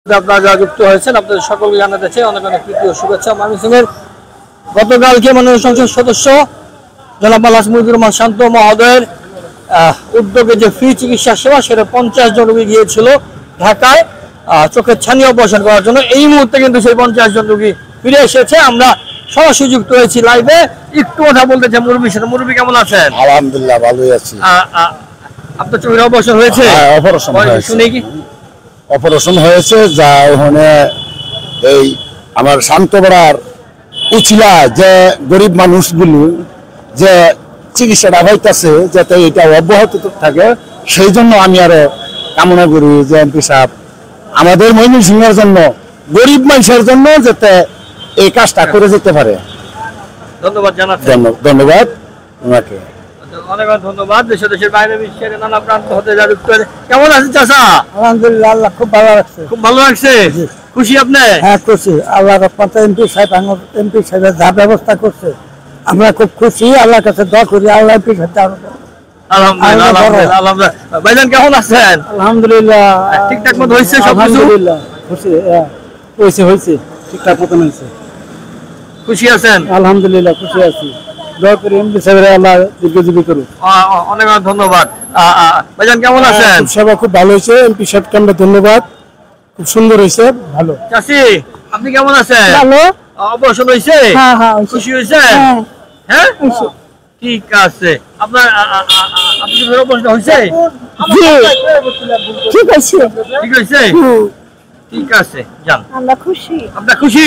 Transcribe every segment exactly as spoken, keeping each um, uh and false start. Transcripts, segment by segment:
আপনারা যারা যুক্ত হয়েছেন আপনাদের সকলকে জানাতে চাই অনেক অনেক প্রীতি ও শুভেচ্ছা। ময়মনসিংহের গতকালকে মাননীয় সংসদ সদস্য জনাব আলহাজ মুজিবুর রহমান শান্ত মহোদয়ের উদ্যোগে যে ফ্রি চিকিৎসা সেবা সেটা পঞ্চাশ জন রোগী গিয়েছিল ঢাকায় চোখের ছানি অপারেশন করার জন্য। এই মুহূর্তে কিন্তু সেই পঞ্চাশ জন রোগী ফিরে এসেছে। আমরা সরাসরি যুক্ত হয়েছি লাইভে, একটু কথা বলতে চাই মুরব্বীর সাথে। মুরব্বী কেমন আছেন? আলহামদুলিল্লাহ ভালোই আছি। আপনার চোখের অপারেশন হয়েছে? অপারেশন শুনে কি অপারেশন হয়েছে যা ওখানে এই আমার শান্তপাড়ার উচিলা যে গরিব মানুষগুলো যে চিকিৎসাটা হইতেছে যাতে এটা অব্যাহত থাকে, সেই জন্য আমি আরো কামনা করি যে এমপি সাহেব আমাদের ময়মনসিংহের জন্য গরিব মানুষের জন্য যাতে এই কাজটা করে যেতে পারে। ধন্যবাদ জানাচ্ছি। ধন্যবাদ ওনাকে, অনেক ধন্যবাদ। দেশ দেশের বাইরে বিশ্বের নানা প্রান্ত হতে যা যুক্ত হয়েছে। কেমন আছেন চাচা? আলহামদুলিল্লাহ, আল্লাহ খুব ভালো লাগছে। খুব ভালো লাগছে? খুশি আপনি? হ্যাঁ খুশি। আল্লাহ রহমতে এমপি সাহেব এমপি সাহেবের যা ব্যবস্থা করছে আমরা খুব খুশি। আল্লাহর কাছে দোয়া করি আল্লাহ এমপি সাহেব। আলহামদুলিল্লাহ আলহামদুলিল্লাহ আলহামদুলিল্লাহ। ভাইজান কেমন আছেন? আলহামদুলিল্লাহ ঠিকঠাক মতো হয়েছে সব? আলহামদুলিল্লাহ খুশি হয়েছে হয়েছে ঠিকঠাক মতো হয়েছে। খুশি আছেন? আলহামদুলিল্লাহ খুশি আছি। দোয়া করি এমপি সাহেবের আল্লাহ দীর্ঘজীবী করুন। অনেক অনেক ধন্যবাদ। ভাইজান কেমন আছেন? সেবা খুব ভালো হয়েছে। এমপি সাহেবকে আমরা ধন্যবাদ, খুব সুন্দর হয়েছে। ভালো। চাচি আপনি কেমন আছেন? ভালো। অপারেশন হয়েছে? হ্যাঁ হ্যাঁ খুশি হয়েছে? হ্যাঁ ঠিক আছে। আপনার আপনার অপারেশন হয়েছে? ঠিক আছে ঠিক হয়েছে? ঠিক আছে যান। আমরা খুশি। আপনার খুশি?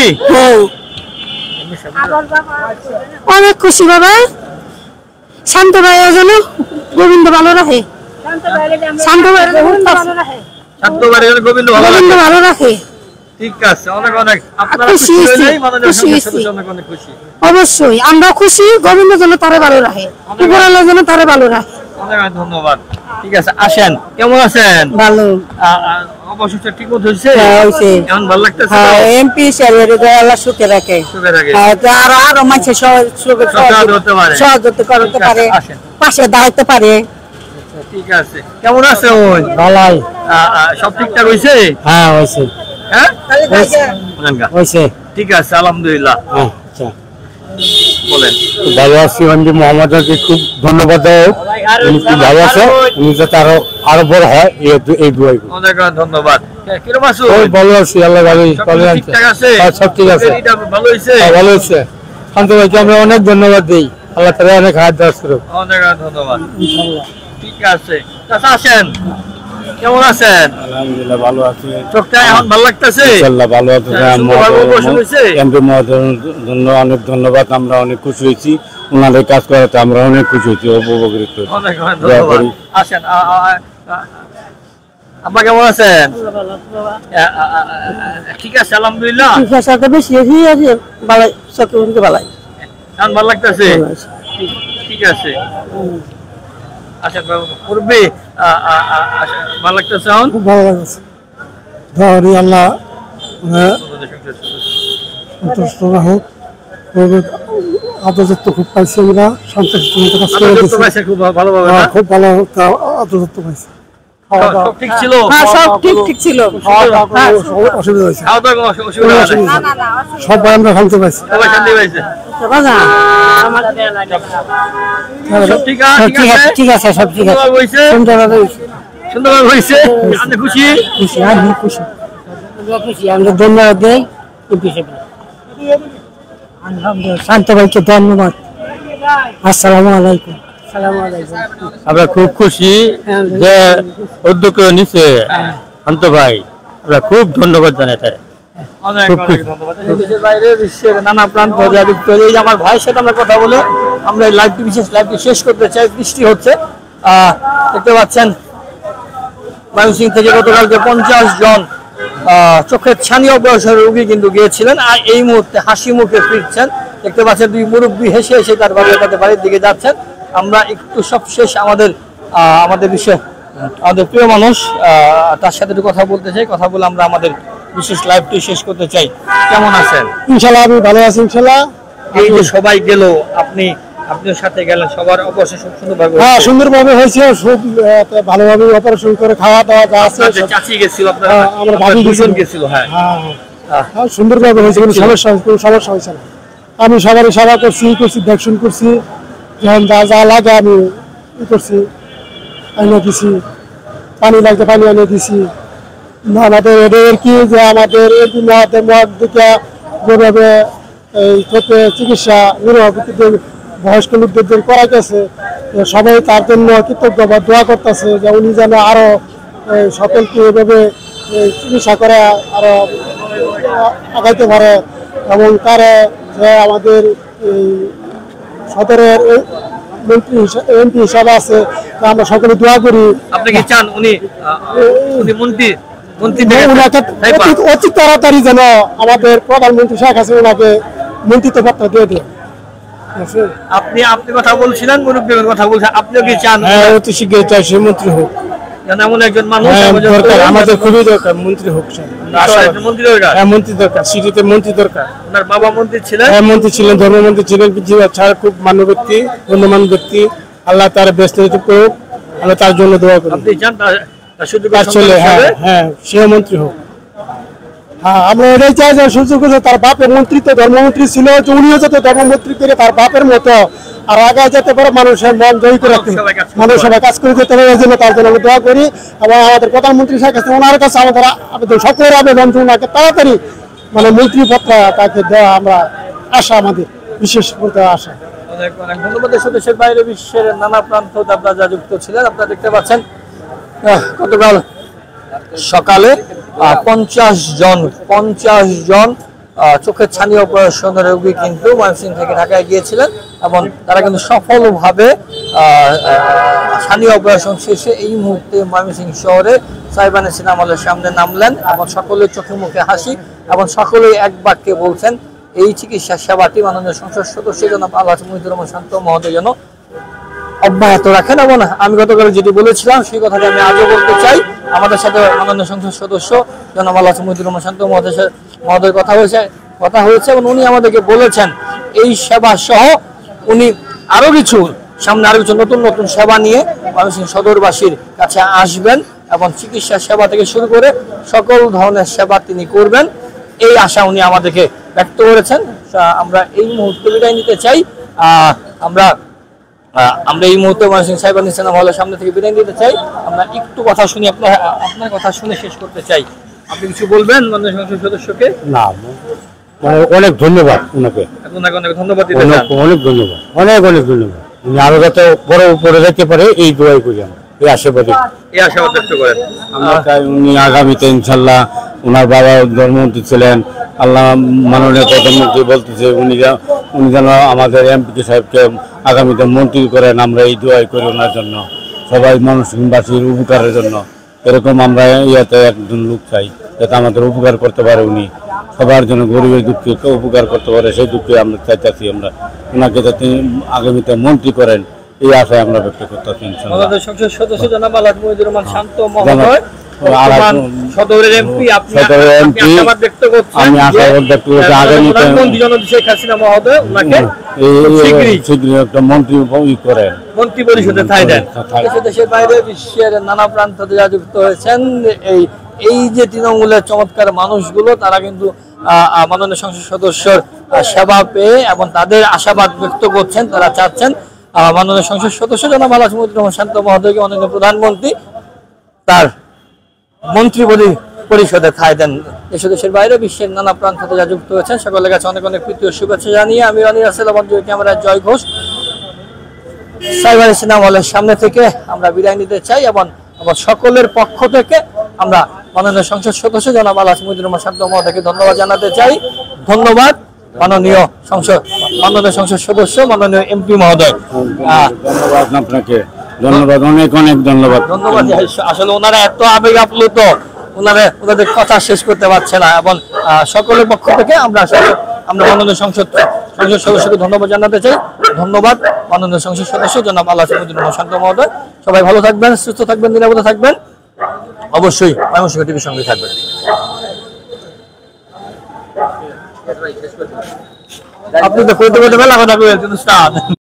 অনেক খুশি বাবা। শান্ত ভাইয়ের জন্য গোবিন্দ ভালো রাখে। শান্ত ভাইয়ের শান্ত ভাইয়ের গোবিন্দ ভালো রাখে। ঠিক আছে। অনেক অনেক আপনারা খুশি হলেই মাননীয় সংসদ সদস্য অনেক অনেক খুশি। অবশ্যই আমরা খুশি। গোবিন্দ যেন তারে ভালো রাখে, উপরালা যেন তারে ভালো রাখে। অনেক অনেক ধন্যবাদ। ঠিক আছে আসেন। কেমন আছেন? ভালো। অবশ্যই ঠিক মতো হয়েছে? হয়েছে। কেমন ভালো লাগতেছে? এমপি সাহেবের আল্লাহ সুখে রাখে, সুখে রাখে। আরো আরো মানুষের সহজ হতে পারে, সহজ করতে পারে, পাশে দাঁড়াতে পারে। ঠিক আছে। কেমন আছে? ওই ভালাই। সব ঠিকঠাক হয়েছে? হ্যাঁ হয়েছে। হ্যাঁ হয়েছে। ঠিক আছে আলহামদুলিল্লাহ। আচ্ছা বলেন। ভালো আছি। এমপি মোহাম্মদকে খুব ধন্যবাদ দেয়। উনি খুব ভালো আছে, উনি যাতে আরো আরো বড় হয় এই দুয়াই। অনেক ধন্যবাদ। কিরকম আছো? ভালো আছি, আল্লাহ ভালোই। ঠিকঠাক আছে? সব ঠিক আছে। ভালো হয়েছে? ভালো হয়েছে। শান্ত ভাইকে আমরা অনেক ধন্যবাদ দিই। আল্লাহ তাআলা অনেক হায়াত দারাজ করুক। অনেক ধন্যবাদ। ঠিক আছে। চাচা আসেন। কেমন আছেন? আলহামদুলিল্লাহ ভালো আছি। চোখটা এখন ভালো লাগতেছে? ইনশাআল্লাহ ভালো আছে। এমপি মহোদয়ের জন্য অনেক ধন্যবাদ। আমরা অনেক খুশি হয়েছি। ওনাদের কাজ করাতে আমরা অনেক খুশি হয়েছি, উপকৃত। অনেক ধন্যবাদ। আসেন। আব্বা কেমন আছেন? ঠিক আছে আলহামদুলিল্লাহ। ভালো লাগতেছে? ঠিক আছে। আচ্ছা মুরব্বি ভালো লাগতেছে? খুব ভালো লাগছে। ধরি আল্লাহ সন্তুষ্ট হোক। আদরযত্ন খুব পাইছে ওরা, সন্তুষ্ট কাজ করে দিয়েছে। খুব ভালোভাবে খুব ভালো আদরযত্ন পাইছে। সব ঠিক ছিল? সব ঠিক ঠিক ছিল। অসুবিধা হয়েছে? সবাই আমরা শান্তি পাইছি। সবাই শান্তি পাইছে? ঠিক আছে ঠিক আছে সব ঠিক আছে। সুন্দরভাবে সুন্দরভাবে হয়েছে? আপনি খুশি? খুশি। আমি খুশি খুশি। আমরা ধন্যবাদ দেই শান্ত ভাইকে। ধন্যবাদ। আসসালামু আলাইকুম। আমরা খুব খুশি যে উদ্যোগ নিচ্ছে শান্ত ভাই। আমরা খুব ধন্যবাদ জানাই। অনেক অনেক ধন্যবাদ। দেশের বাইরে বিশ্বের নানা প্রান্ত এই আমার ভাইয়ের সাথে আমরা কথা বলে আমরা এই লাইভটি বিশেষ লাইভটি শেষ করতে চাই। বৃষ্টি হচ্ছে, দেখতে পাচ্ছেন। ময়মনসিংহ থেকে গতকালকে পঞ্চাশ জন চোখের ছানি অপারেশনের রোগী কিন্তু গিয়েছিলেন, আর এই মুহূর্তে হাসি মুখে ফিরছেন। দেখতে পাচ্ছেন দুই মুরব্বী হেসে হেসে তার বাড়ি তাদের বাড়ির দিকে যাচ্ছেন। আমরা একটু সবশেষ আমাদের আমাদের বিষয় আমাদের প্রিয় মানুষ তার সাথে একটু কথা বলতে চাই। কথা বলে আমরা আমাদের বিশেষ লাইভটি শেষ করতে চাই। কেমন আছেন? ইনশাআল্লাহ আমি ভালো আছি। ইনশাআল্লাহ। এই যে সবাই গেল, আপনি আপনিও সাথে গেলেন, সবার অপারেশন খুব সুন্দরভাবে হ্যাঁ হয়েছে। সুন্দরভাবে হয়েছে, খুব আহ, ভালোভাবে অপারেশন করে খাওয়া দাওয়া যা আছে আপনাদের সব- চাচি গেছিল, আপনার হ্যাঁ, আমার ভাবি দুজন গেছিল। গেছিল। হ্যাঁ হ্যাঁ আহ, হ্যাঁ, সুন্দরভাবে হয়েছে, কোনো সমস্যা কোনো সমস্যা হয়েছে না। আমি সবারই সেবা করছি করছি ভ্যাকসিন করছি, যখন যা যা লাগে আমি ই করছি, এনে দিছি, পানি লাগছে পানি এনে দিছি। না, আমাদের এদের কি যে আমাদের এই মহাতে মহাত দিকে যেভাবে এই চোখে চিকিৎসা নিরাপত্তাদের বয়স্ক লোকদের করা গেছে, তো সবাই তার জন্য কৃতজ্ঞ বা দোয়া করতেছে যে উনি যেন আরো এই, সকলকে এভাবে এই, চিকিৎসা করে আরো আগাইতে পারে, এবং তারা যে আমাদের এই সদরের মন্ত্রী এমপি হিসাবে আছে, তা আমরা সকলে দোয়া করি আপনি কি চান উনি আহ, উনি মন্ত্রী মন্ত্রী থেকে- উনাকে তাই পা- অতি- অতি তাড়াতাড়ি যেন আমাদের প্রধানমন্ত্রী শেখ হাসিনা ওনাকে মন্ত্রিত্ব পত্র দিয়ে দেয়। আপনি আপনি কথা বলছিলেন, মুরব্বীর কথা বলছেন, আপনিও কি চান হ্যাঁ অতি শীঘ্রই চাই সে মন্ত্রী হোক। যেন এমন একজন মানুষ হ্যাঁ, আমাদের দরকার, তরুণ আমাদের যাতে- খুবই দরকার মন্ত্রী হোক সে। আসলে একজন মন্ত্রী দরকার। হ্যাঁ মন্ত্রী দরকার, সিটিতে মন্ত্রী দরকার। ওনার বাবা মন্ত্রী ছিলেন। হ্যাঁ মন্ত্রী ছিলেন, ধর্মমন্ত্রী ছিলেন, পৃথিবীর ছাড়া খুব মান্য ব্যক্তি, গণ্যমান ব্যক্তি। আল্লাহ তার ব্যস্ত করুক, আমরা তার জন্য দোয়া করি। আপনি চান তার তার সুযোগ্য তার সন্তান ছেলে, হ্যাঁ হিসেবে হ্যাঁ সেও মন্ত্রী হোক। হ্যাঁ আমরা এটাই চাই যে সুযোগ করে তার বাপের মন্ত্রিত্ব ধর্মমন্ত্রী ছিল, যে উনিও যাতে ধর্মমন্ত্রী করে তার বাপের মতো আর আগে যেতে পারে, মানুষের মন জয় করে রাখতে, সবাই কাজ করতে মানুষ সবাই কাজ করে যেতে পারে, এই জন্য তার জন্য আমরা দোয়া করি। এবং আমাদের প্রধানমন্ত্রী শেখ হাসিনা ওনার কাছে আমাদের আবেদন, সকলের আবেদন যে ওনাকে তাড়াতাড়ি মানে মন্ত্রী পত্র তাকে দেওয়া আমরা আশা, আমাদের বিশেষ করে আশা। অনেক অনেক ধন্যবাদ। দেশ ও দেশের বাইরে বিশ্বের নানা প্রান্ত হতে আপনারা যা যুক্ত ছিলেন, আপনারা দেখতে পাচ্ছেন আহ, গতকাল সকালে আহ, পঞ্চাশ জন পঞ্চাশ জন আহ, চোখের ছানি অপারেশনের রোগী কিন্তু ময়মনসিংহ থেকে ঢাকায় গিয়েছিলেন, এবং তারা কিন্তু সফলভাবে আহ, আহ, ছানি অপারেশন শেষে এই মুহূর্তে ময়মনসিংহ শহরে সাইবানের সিনেমা হলের সামনে নামলেন, এবং সকলের চোখে মুখে হাসি, এবং সকলেই এক বাক্যে বলছেন এই চিকিৎসা সেবাটি মাননীয় সংসদ সদস্য জনাব আলহাজ মহিদুর রহমান শান্ত মহোদয় যেন অব্যাহত রাখেন। এবং আমি গতকাল যেটি বলেছিলাম সেই কথাটি আমি আজও বলতে চাই, আমাদের সাথে মাননীয় সংসদ সদস্য জনাব আলহাজ মহিদুর রহমান শান্ত মহোদয় মহোদয় কথা হয়েছে কথা হয়েছে এবং উনি আমাদেরকে বলেছেন এই সেবা সহ উনি আরো কিছু সামনে আরো কিছু নতুন নতুন সেবা নিয়ে ময়মনসিংহ সদরবাসীর কাছে আসবেন, এবং চিকিৎসা সেবা থেকে শুরু করে সকল ধরনের সেবা তিনি করবেন, এই আশা উনি আমাদেরকে ব্যক্ত করেছেন। আহ, আমরা এই মুহূর্তে বিদায় নিতে চাই। আহ, আমরা আহ, আমরা এই মুহূর্তে ময়মনসিংহ সাইবানী সিনেমা হলের সামনে থেকে বিদায় নিতে চাই। আমরা একটু কথা শুনি, আপনার আপনার কথা শুনে শেষ করতে চাই। আপনি কিছু বলবেন মাননীয় সংসদ সদস্যকে? না মানে অনেক ধন্যবাদ ওনাকে, আপনাকে অনেক ধন্যবাদ দিতে অনেক চান। অনেক ধন্যবাদ, অনেক অনেক ধন্যবাদ। উনি আরো যাতে বড় উপরে যেতে পারে এই দোয়াই করি আমরা, এই আশীর্বাদী এই আশাবাদ ব্যক্ত করেন। আমরা চাই। উনি আগামীতে ইনশাল্লাহ, ওনার বাবা ধর্মমন্ত্রী ছিলেন, আল্লাহ মাননীয় প্রধানমন্ত্রী বলতেছে উনি যা- উনি যেন আমাদের এমপি সাহেবকে আগামীতে মন্ত্রী করেন, আমরা এই দোয়াই করি ওনার জন্য, সবাই ময়মনসিংহবাসীর উপকারের জন্য। এরকম আমরা ইয়াতে একজন লোক চাই যাতে আমাদের উপকার করতে পারে, উনি সবার জন্য গরিবের দুঃখে কেউ উপকার করতে পারে, সেই দুঃখে আমরা চাইতেছি আমরা ওনাকে যাতে আগামীতে মন্ত্রী করেন, এই আশায় আমরা ব্যক্ত করতেছি ইনশাল্লাহ। আমাদের সংসদ সদস্য জনাব আলহাজ মহিদুর রহমান শান্ত মহোদয় আলহাজ- বর্তমান সদরের এমপি, আপনি সদরের আপনি এমপি, আশাবাদ ব্যক্ত করছেন আমি যে, আশাবাদ ব্যক্ত করছি আহ, আগামীতে- প্রধানমন্ত্রী জননেত্রী শেখ হাসিনা মহোদয় ওনাকে এই- শীঘ্রই এই শীঘ্রই একটা মন্ত্রী ই করেন। মন্ত্রী পরিষদে ঠাঁই দেন। ঠাঁই। দেশে দেশের বাইরে বিশ্বের নানা প্রান্ত থেকে যারা যুক্ত হয়েছেন, এই এই যে তৃণমূলের চমৎকার মানুষগুলো তারা কিন্তু আহ, আহ, মাননীয় সংসদ সদস্যর আহ, সেবা পেয়ে এবং তাদের আশাবাদ ব্যক্ত করছেন, তারা চাচ্ছেন আহ, মাননীয় সংসদ সদস্য জনাব আলহাজ মহিদুর রহমান শান্ত মহোদয়কে মাননীয় প্রধানমন্ত্রী তার মন্ত্রী পরি- পরিষদে ঠাঁই দেন। দেশ দেশের বাইরে বিশ্বের নানা প্রান্ত থেকে যারা যুক্ত হয়েছেন সকলের কাছে অনেক অনেক প্রীতি ও শুভেচ্ছা জানিয়ে আমি রানী রাসেল এবং ক্যামেরার জয় ঘোষ সাইবার সিনেমা হলের সামনে থেকে আমরা বিদায় নিতে চাই, এবং এবং সকলের পক্ষ থেকে আমরা মাননীয় সংসদ সদস্য জনাব আলহাজ মহিদুর রহমান শান্ত মহোদয়কে ধন্যবাদ জানাতে চাই। ধন্যবাদ মাননীয় সংসদ মাননীয় সংসদ সদস্য মাননীয় এমপি মহোদয়। আহ, ধন্যবাদ আপনাকে, ধন্যবাদ, অনেক অনেক ধন্যবাদ। ধন্যবাদ। আসলে ওনারা এত আবেগ আপ্লুত, ওনারা ওনাদের কথা শেষ করতে পারছে না, এবং আহ, সকলের পক্ষ থেকে আমরা আসলে আমরা মাননীয় সংসদ সংসদ সদস্যকে ধন্যবাদ জানাতে চাই। ধন্যবাদ মাননীয় সংসদ সদস্য জনাব আলহাজ মহিদুর রহমান শান্ত মহোদয়। সবাই ভালো থাকবেন, সুস্থ থাকবেন, নিরাপদে থাকবেন, অবশ্যই ময়মনসিংহ টিভির সঙ্গে থাকবেন। আপনি তো করতে করতে বেলা কথা বলছেন উস্তাদ।